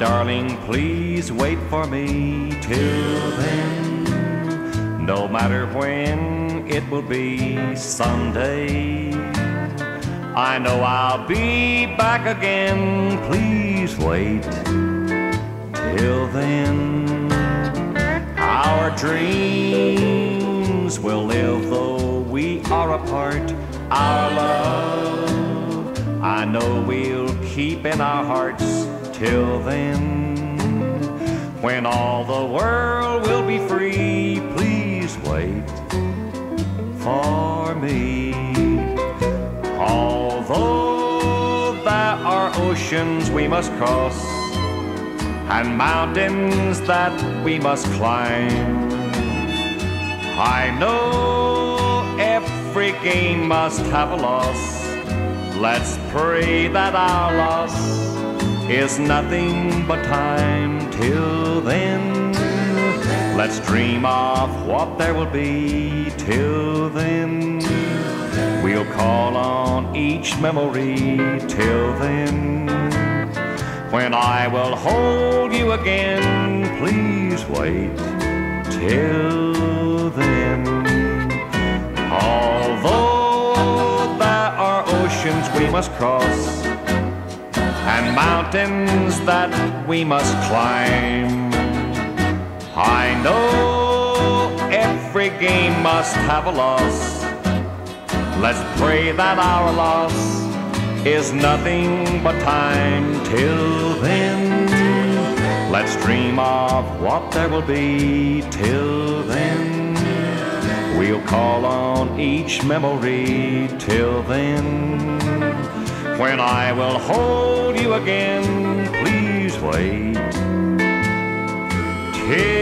darling, please wait for me. Till then, no matter when it will be, someday I know I'll be back again. Please wait till then. Our dreams will live though we are apart. Our love, I know we'll keep in our hearts. Till then, when all the world will be free, please wait for me. Although there are oceans we must cross and mountains that we must climb, I know every game must have a loss. Let's pray that our loss is nothing but time. Till then, let's dream of what there will be. Till then, we'll call on each memory. Till then, when I will hold you again, please wait till then. Although there are oceans we must cross and mountains that we must climb, I know every game must have a loss. Let's pray that our loss is nothing but time. Till then, let's dream of what there will be. Till then, we'll call on each memory. Till then, when I will hold you again, please wait till